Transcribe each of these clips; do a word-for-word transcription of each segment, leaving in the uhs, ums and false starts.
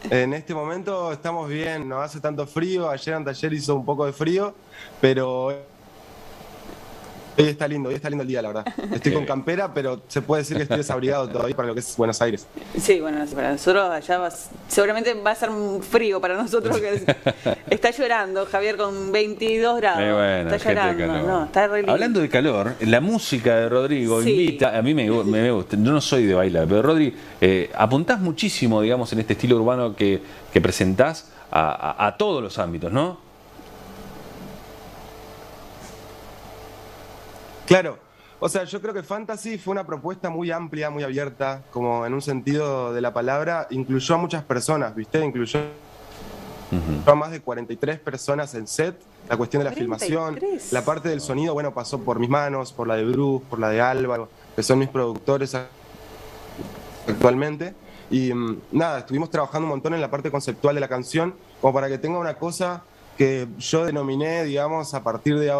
En este momento estamos bien, no hace tanto frío, ayer anteayer hizo un poco de frío, pero hoy está lindo, hoy está lindo el día, la verdad. Estoy con campera, pero se puede decir que estoy desabrigado todavía para lo que es Buenos Aires. Sí, bueno, para nosotros allá va, seguramente va a ser un frío para nosotros que es, está llorando Javier con veintidós grados. Eh, bueno, está llorando, no, está re lindo. Hablando de calor, la música de Rodrigo Sí. invita, a mí me, me, me gusta, yo no soy de bailar, pero Rodri, eh, apuntás muchísimo, digamos, en este estilo urbano que, que presentás a, a, a todos los ámbitos, ¿no? Claro, o sea, yo creo que Fantasy fue una propuesta muy amplia, muy abierta, como en un sentido de la palabra, incluyó a muchas personas, ¿viste? Incluyó Uh-huh. a más de cuarenta y tres personas en set, la cuestión de la cuarenta y filmación, tres. la parte del sonido, bueno, pasó por mis manos, por la de Bruce, por la de Álvaro, que son mis productores actualmente. Y mm, nada, estuvimos trabajando un montón en la parte conceptual de la canción, como para que tenga una cosa que yo denominé, digamos, a partir de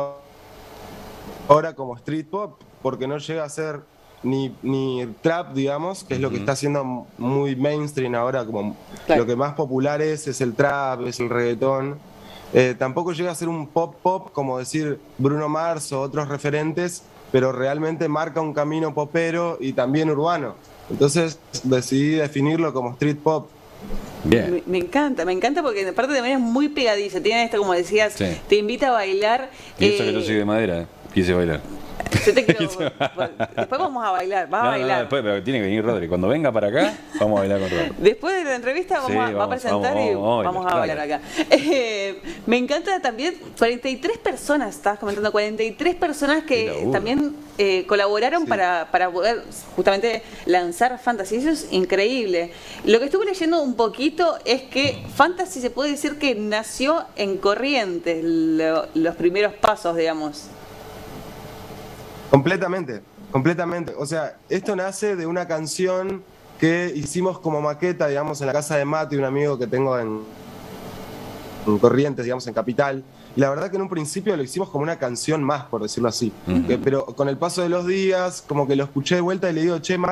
ahora como street pop, porque no llega a ser ni, ni trap, digamos, que es lo que Uh-huh. está haciendo muy mainstream ahora, como Claro. lo que más popular es, es el trap, es el reggaetón. Eh, tampoco llega a ser un pop pop, como decir Bruno Mars o otros referentes, pero realmente marca un camino popero y también urbano. Entonces decidí definirlo como street pop. Bien. Me, me encanta, me encanta porque aparte también es muy pegadiza, tiene esto como decías, Sí. te invita a bailar. Y eso eh, que yo soy de madera, ¿eh? Quise bailar. yo te quiero, después vamos a bailar, vas a No, no, bailar. no, después, pero tiene que venir Rodri. Cuando venga para acá, vamos a bailar con Rodri. Después de la entrevista vamos Sí, a, va a vamos, presentar vamos, y vamos, vamos, vamos a a bailar, bailar acá. Eh, me encanta también, cuarenta y tres personas, estabas comentando, cuarenta y tres personas Qué que laburo. también eh, colaboraron Sí. para, para poder justamente lanzar Fantasy. Eso es increíble. Lo que estuve leyendo un poquito es que Fantasy se puede decir que nació en Corrientes, lo- los primeros pasos, digamos. Completamente, completamente. O sea, esto nace de una canción que hicimos como maqueta, digamos, en la casa de Mati, un amigo que tengo en, en Corrientes, digamos, en Capital. Y la verdad que en un principio lo hicimos como una canción más, por decirlo así. Ujú. Que- pero con el paso de los días, como que lo escuché de vuelta y le digo, che,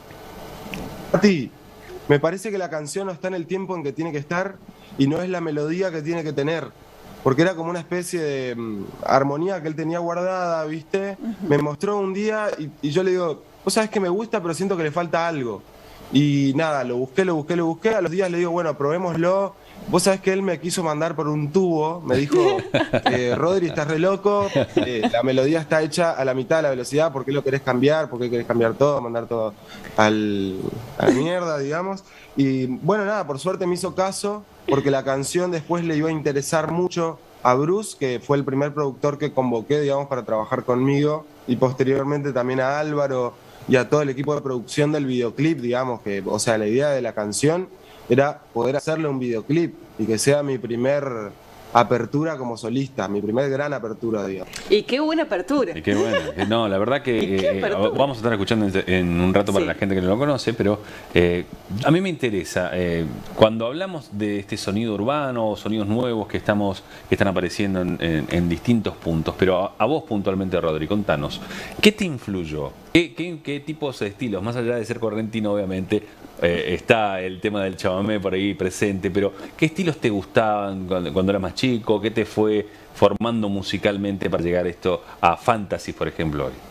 Mati, me parece que la canción no está en el tiempo en que tiene que estar y no es la melodía que tiene que tener. Porque era como una especie de mm, armonía que él tenía guardada, ¿viste? Me mostró un día y, y yo le digo, vos sabés que me gusta, pero siento que le falta algo. Y nada, lo busqué, lo busqué, lo busqué. A los días le digo, bueno, probémoslo. Vos sabés que él me quiso mandar por un tubo. Me dijo, eh, Rodri, estás re loco. eh, la melodía está hecha a la mitad de la velocidad. ¿Por qué lo querés cambiar? ¿Por qué querés cambiar todo? Mandar todo al, a la mierda, digamos. Y bueno, nada, por suerte me hizo caso, porque la canción después le iba a interesar mucho a Bruce, que fue el primer productor que convoqué, digamos, para trabajar conmigo, y posteriormente también a Álvaro y a todo el equipo de producción del videoclip, digamos, que, o sea, la idea de la canción era poder hacerle un videoclip y que sea mi primer apertura como solista, mi primer gran apertura, digamos. Y qué buena apertura. Y qué bueno. No, la verdad que ¿Y qué eh, apertura? vamos a estar escuchando en, en un rato para Sí. la gente que no lo conoce, pero eh, a mí me interesa, eh, cuando hablamos de este sonido urbano o sonidos nuevos que estamos que están apareciendo en, en- en distintos puntos, pero a, a vos puntualmente, Rodri, contanos, ¿qué te influyó? ¿Qué, qué, qué tipos de estilos? Más allá de ser correntino, obviamente, eh, está el tema del chamamé por ahí presente, pero ¿qué estilos te gustaban cuando, cuando eras más chico? ¿Qué te fue formando musicalmente para llegar esto a Fantasy, por ejemplo, hoy?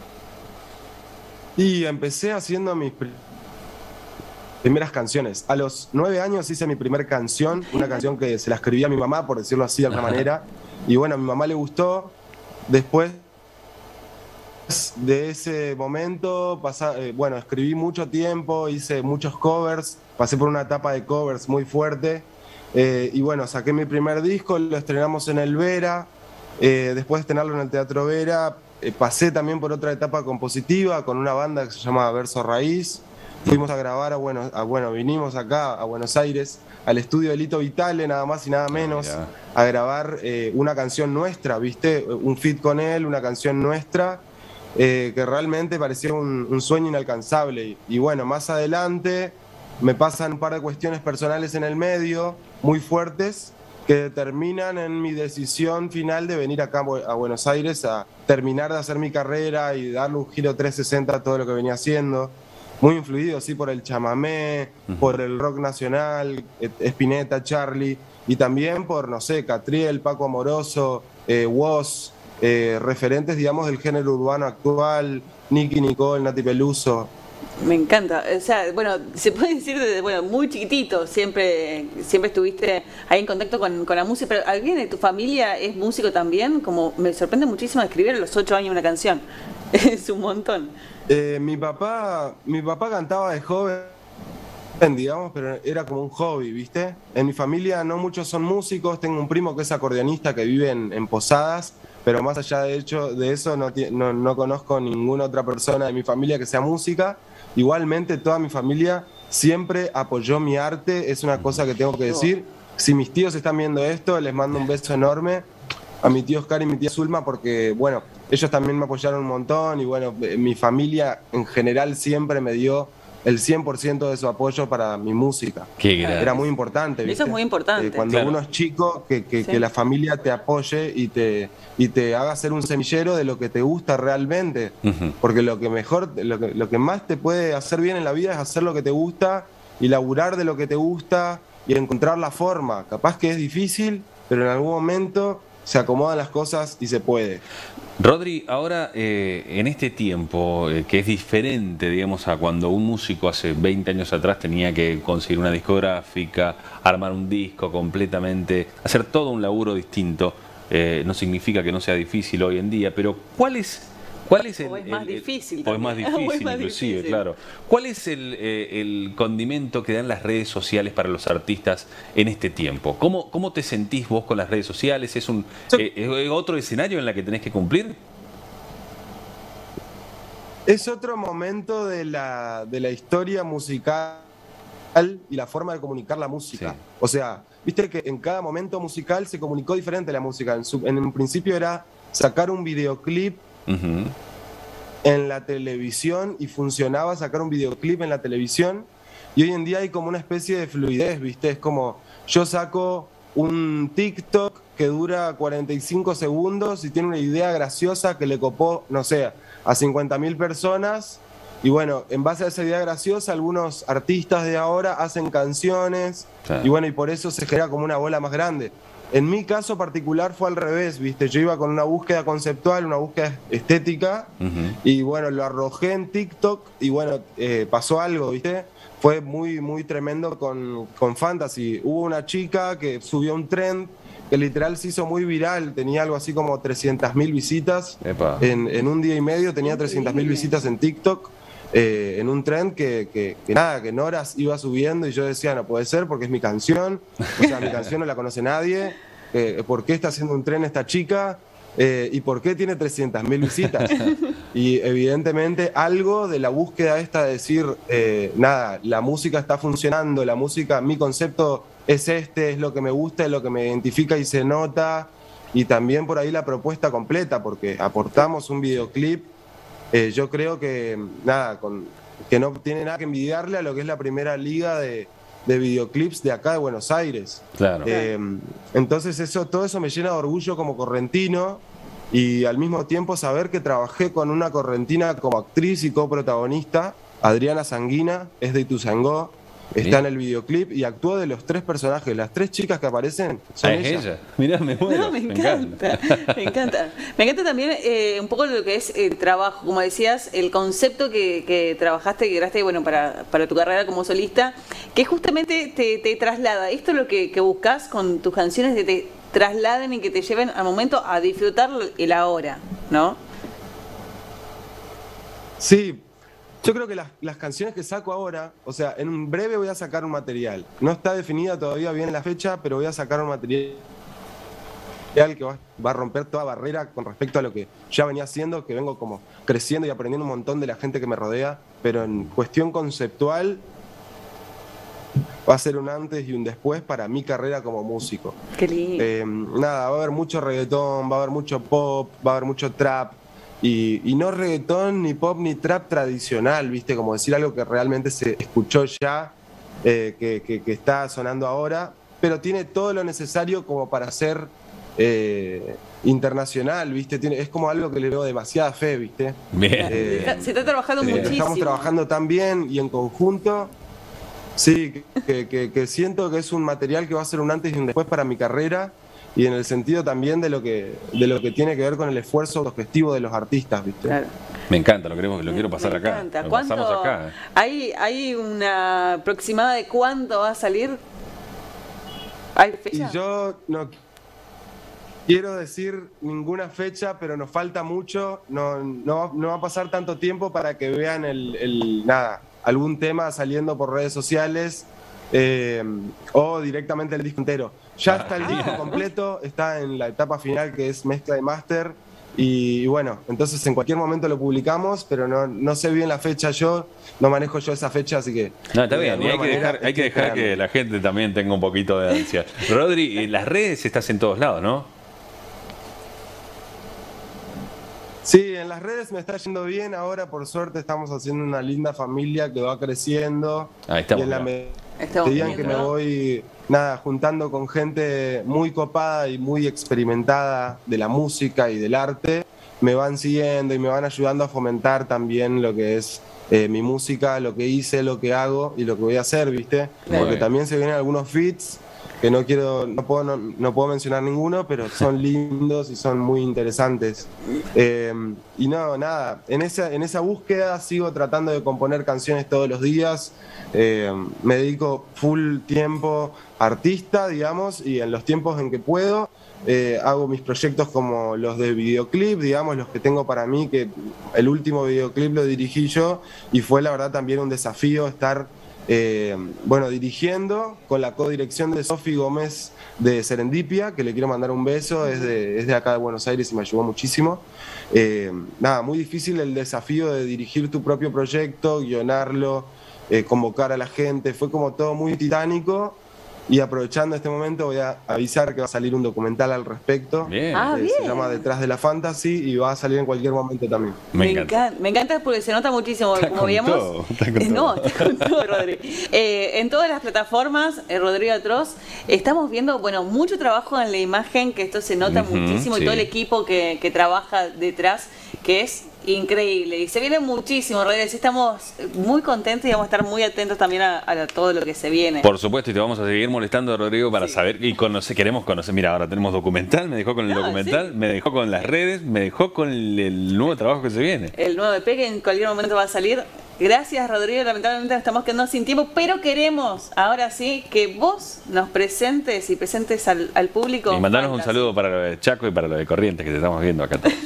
Y empecé haciendo mis pri- primeras canciones. A los nueve años hice mi primera canción, una canción que se la escribí a mi mamá, por decirlo así de alguna manera. Y bueno, a mi mamá le gustó. Después de ese momento, pasa- eh, bueno, escribí mucho tiempo, hice muchos covers, pasé por una etapa de covers muy fuerte. Eh, y bueno, saqué mi primer disco, lo estrenamos en el Vera. Eh, después de estrenarlo en el Teatro Vera, eh, pasé también por otra etapa compositiva con una banda que se llama Verso Raíz. Fuimos a grabar a, bueno, a, bueno, vinimos acá a Buenos Aires, al estudio de Lito Vitale, nada más y nada menos, mirá. a grabar eh, una canción nuestra, ¿viste? Un feat con él, una canción nuestra, eh, que realmente parecía un, un sueño inalcanzable. Y, y bueno, más adelante me pasan un par de cuestiones personales en el medio, muy fuertes, que determinan en mi decisión final de venir acá a Buenos Aires a terminar de hacer mi carrera y darle un giro trescientos sesenta a todo lo que venía haciendo. muy influido, sí, por el chamamé, uh-huh. por el rock nacional, Spinetta, Charlie, y también por, no sé, Catriel, Paco Amoroso, eh, Woz, eh, referentes, digamos, del género urbano actual, Nicky Nicole, Nati Peluso. Me encanta, o sea, bueno, se puede decir desde, bueno, muy chiquitito, siempre siempre estuviste ahí en contacto con, con la música, pero ¿alguien de tu familia es músico también? Como me sorprende muchísimo escribir a los ocho años una canción, es un montón. Eh, mi papá, mi papá cantaba de joven, digamos, pero era como un hobby, ¿viste? En mi familia no muchos son músicos, tengo un primo que es acordeonista que vive en, en Posadas, pero más allá de, hecho, de eso no, no, no conozco ninguna otra persona de mi familia que sea música. Igualmente toda mi familia siempre apoyó mi arte, es una cosa que tengo que decir. Si mis tíos están viendo esto, les mando un beso enorme a mi tío Oscar y mi tía Zulma, porque bueno, ellos también me apoyaron un montón y bueno, mi familia en general siempre me dio el cien por ciento de su apoyo para mi música. Qué Era muy importante, ¿viste? Eso es muy importante. Eh, cuando claro. uno es chico, que, que, sí. que la familia te apoye y te, y te haga ser un semillero de lo que te gusta realmente. Uh-huh. Porque lo que mejor, lo que, lo que más te puede hacer bien en la vida es hacer lo que te gusta y laburar de lo que te gusta y encontrar la forma. Capaz que es difícil, pero en algún momento se acomodan las cosas y se puede. Rodri, ahora eh, en este tiempo eh, que es diferente, digamos, a cuando un músico hace veinte años atrás tenía que conseguir una discográfica, armar un disco completamente, hacer todo un laburo distinto, eh, no significa que no sea difícil hoy en día, pero ¿cuál es, cuál es el... O es más el, difícil. O es más difícil, o es más inclusive, difícil. claro. ¿Cuál es el, eh, el condimento que dan las redes sociales para los artistas en este tiempo? ¿Cómo, cómo te sentís vos con las redes sociales? ¿Es, un, eh, ¿Es otro escenario en el que tenés que cumplir? Es otro momento de la, de la historia musical y la forma de comunicar la música. Sí. O sea, viste que en cada momento musical se comunicó diferente la música. En, su, en un principio era sacar un videoclip uh-huh. en la televisión y funcionaba sacar un videoclip en la televisión. Y hoy en día hay como una especie de fluidez, viste. Es como yo saco un TikTok que dura cuarenta y cinco segundos y tiene una idea graciosa que le copó, no sé, a cincuenta mil personas y bueno, en base a esa idea graciosa algunos artistas de ahora hacen canciones claro. y bueno, y por eso se genera como una bola más grande. En mi caso particular fue al revés, ¿viste? Yo iba con una búsqueda conceptual, una búsqueda estética uh-huh. y bueno, lo arrojé en TikTok y bueno, eh, pasó algo, ¿viste? Fue muy, muy tremendo con, con Fantasy. Hubo una chica que subió un trend que literal se hizo muy viral, tenía algo así como trescientas mil visitas, en, en un día y medio tenía trescientas mil visitas en TikTok, eh, en un trend que, que, que nada, que en horas iba subiendo y yo decía, no puede ser porque es mi canción, o sea, mi canción no la conoce nadie, eh, ¿por qué está haciendo un tren esta chica? Eh, ¿Y por qué tiene trescientas mil visitas? Y evidentemente algo de la búsqueda esta de decir, eh, nada, la música está funcionando, la música, mi concepto es este, es lo que me gusta, es lo que me identifica y se nota, y también por ahí la propuesta completa, porque aportamos un videoclip, eh, yo creo que, nada, con, que no tiene nada que envidiarle a lo que es la primera liga de, de videoclips de acá de Buenos Aires. Claro. Eh, entonces eso, todo eso me llena de orgullo como correntino, y al mismo tiempo saber que trabajé con una correntina como actriz y coprotagonista, Adriana Sanguina, es de Ituzaingó, está ¿sí? en el videoclip y actuó de los tres personajes. Las tres chicas que aparecen son ah, es ella. ella. Mirá, me muero. No, me, me encanta, encanta. Me encanta. Me encanta también eh, un poco lo que es el trabajo. Como decías, el concepto que, que trabajaste y creaste bueno, para, para tu carrera como solista, que justamente te, te traslada. Esto es lo que, que buscas con tus canciones, que te trasladen y que te lleven al momento a disfrutar el ahora, ¿no? Sí. Yo creo que las, las canciones que saco ahora, o sea, en un breve voy a sacar un material. No está definida todavía bien la fecha, pero voy a sacar un material que va, va a romper toda barrera con respecto a lo que ya venía haciendo, que vengo como creciendo y aprendiendo un montón de la gente que me rodea, pero en cuestión conceptual va a ser un antes y un después para mi carrera como músico. Qué lindo. Eh, nada, va a haber mucho reggaetón, va a haber mucho pop, va a haber mucho trap. Y, y no reggaetón, ni pop, ni trap tradicional, ¿viste? Como decir algo que realmente se escuchó ya, eh, que, que, que está sonando ahora, pero tiene todo lo necesario como para ser eh, internacional, ¿viste? Tiene, es como algo que le veo demasiada fe, ¿viste? Bien. Eh, Se está trabajando eh, muchísimo. Estamos trabajando tan bien y en conjunto. Sí, que, que, que siento que es un material que va a ser un antes y un después para mi carrera, y en el sentido también de lo que, de lo que tiene que ver con el esfuerzo autogestivo de los artistas, ¿viste? Claro. Me encanta, lo, queremos, lo quiero pasar Me acá. encanta. Lo ¿Cuánto- pasamos acá. ¿Hay, ¿Hay una aproximada de cuándo va a salir? ¿Hay fecha? Y yo no quiero decir ninguna fecha, pero nos falta mucho, no, no, no va a pasar tanto tiempo para que vean el, el nada, algún tema saliendo por redes sociales eh, o directamente el disco entero. Ya está el disco completo, está en la etapa final que es mezcla de máster y, y bueno, entonces en cualquier momento lo publicamos, pero no, no sé bien la fecha yo, no manejo yo esa fecha, así que... No, está de bien, y hay alguna que manera dejar, hay que, estoy dejar que esperando. la gente también tenga un poquito de ansia. Rodri, en las redes estás en todos lados, ¿no? Sí, en las redes me está yendo bien, ahora por suerte estamos haciendo una linda familia que va creciendo. Ahí estamos, y en la mirá. Estamos medida en que me viendo. voy nada, juntando con gente muy copada y muy experimentada de la música y del arte, me van siguiendo y me van ayudando a fomentar también lo que es eh, mi música, lo que hice, lo que hago y lo que voy a hacer, ¿viste? Muy Porque bien. también se vienen algunos feats que no quiero, no puedo, no, no puedo mencionar ninguno, pero son lindos y son muy interesantes. Eh, y no, nada, en esa, en esa búsqueda sigo tratando de componer canciones todos los días. Eh, me dedico full tiempo a artista, digamos, y en los tiempos en que puedo eh, hago mis proyectos como los de videoclip, digamos, los que tengo para mí, que el último videoclip lo dirigí yo y fue la verdad también un desafío estar Eh, bueno, dirigiendo con la codirección de Sofi Gómez de Serendipia, que le quiero mandar un beso, es de, es de acá de Buenos Aires y me ayudó muchísimo. Eh, nada, muy difícil el desafío de dirigir tu propio proyecto, guionarlo, eh, convocar a la gente, fue como todo muy titánico. Y aprovechando este momento voy a avisar que va a salir un documental al respecto. Bien. Ah, Eh, bien. Se llama Detrás de la Fantasy y va a salir en cualquier momento también. Me encanta. Me encanta porque se nota muchísimo, Está como con veíamos. todo, está con Eh, no, todo. está con todo, Rodri. Eh, en todas las plataformas, eh, Rodrigo Atroz, estamos viendo, bueno, mucho trabajo en la imagen, que esto se nota Ujú, muchísimo, sí. y todo el equipo que, que trabaja detrás, que es increíble. Y se viene muchísimo, Rodrigo. Sí, estamos muy contentos y vamos a estar muy atentos también a, a todo lo que se viene. Por supuesto, y te vamos a seguir molestando, Rodrigo, para saber y conocer, queremos conocer. Mira, ahora tenemos documental, me dejó con el No, documental, sí. me dejó con las redes, me dejó con el, el nuevo trabajo que se viene. El nuevo E P que en cualquier momento va a salir. Gracias, Rodrigo. Lamentablemente nos estamos quedando sin tiempo, pero queremos ahora sí que vos nos presentes y presentes al, al público. Y mandanos un Fantasy. saludo para lo de Chaco y para lo de Corrientes, que te estamos viendo acá todos.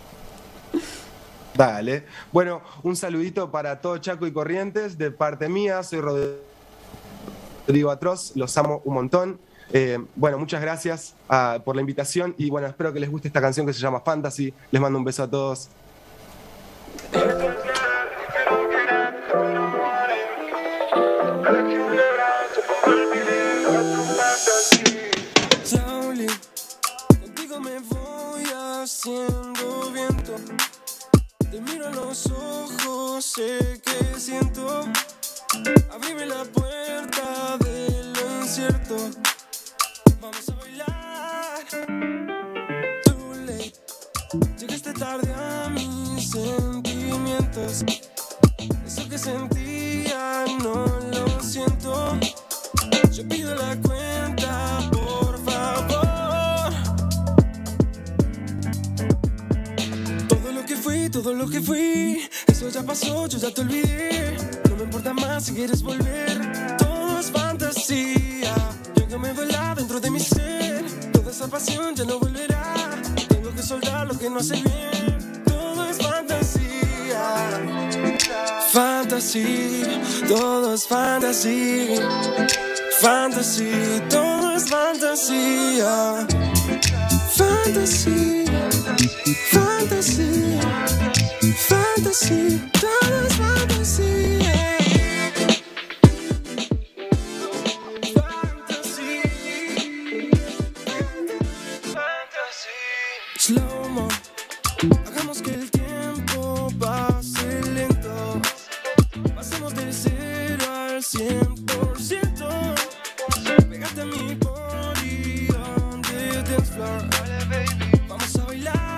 Dale. Bueno, un saludito para todo Chaco y Corrientes. De parte mía, soy Rodrigo Atroz, los amo un montón. Eh, bueno, muchas gracias ah, por la invitación y bueno, espero que les guste esta canción que se llama Fantasy. Les mando un beso a todos. Slowly, contigo me voy haciendo viento. Te miro a los ojos, sé que siento. Abrime la puerta de lo incierto. Vamos a bailar. Too late. Llegaste tarde a mis sentimientos. Eso que sentía no lo siento. Yo pido la cuenta, por favor. Todo lo que fui, todo lo que fui, eso ya pasó, yo ya te olvidé. No me importa más si quieres volver. Todo es fantasía. Yo que me duela dentro de mi ser. Toda esa pasión ya no volverá. Tengo que soltar lo que no hace bien. Todo es fantasía. Fantasy, todo es fantasía. Fantasy, todo es fantasía. Fantasy, fantasy, fantasy, todo es fantasía. Fantasy, fantasy. Slow mo, hagamos que el tiempo pase lento. Pasemos del cero al cien por ciento. Pégate a mi body donde te dance floor. Vamos a bailar